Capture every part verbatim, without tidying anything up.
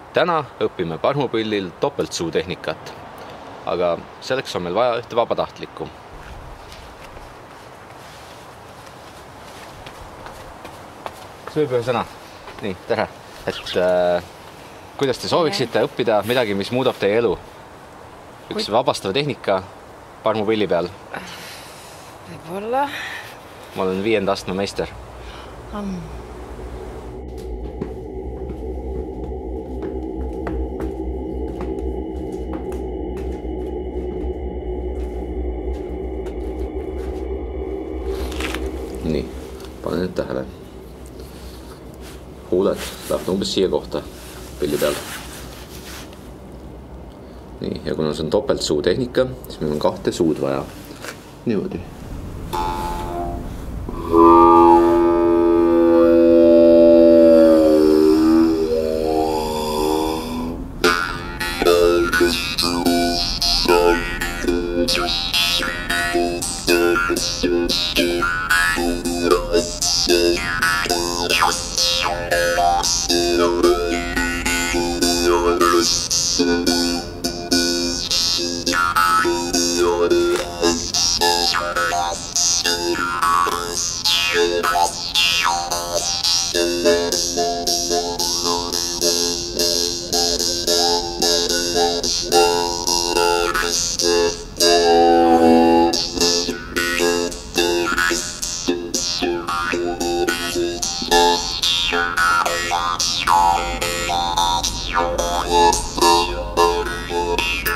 Täna õpime parmupillil topeltsuutehnikat, aga selleks on meil vaja ühte vabatahtlikku. See võib ühe sõna. Nii, tere. Et äh, kuidas te sooviksite õppida midagi, mis muudab teie elu? Üks vabastav tehnika parmupilli peal. Võib-olla. Ma olen viienda astme meister. Um. Nii, pane nüüd tähele. Huuled lähevad umbes siia kohta pilli peal. Nii, ja kuna see on topeltsuutehnika, siis meil on kahte suud vaja. Niimoodi.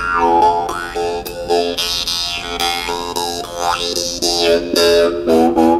Yeah.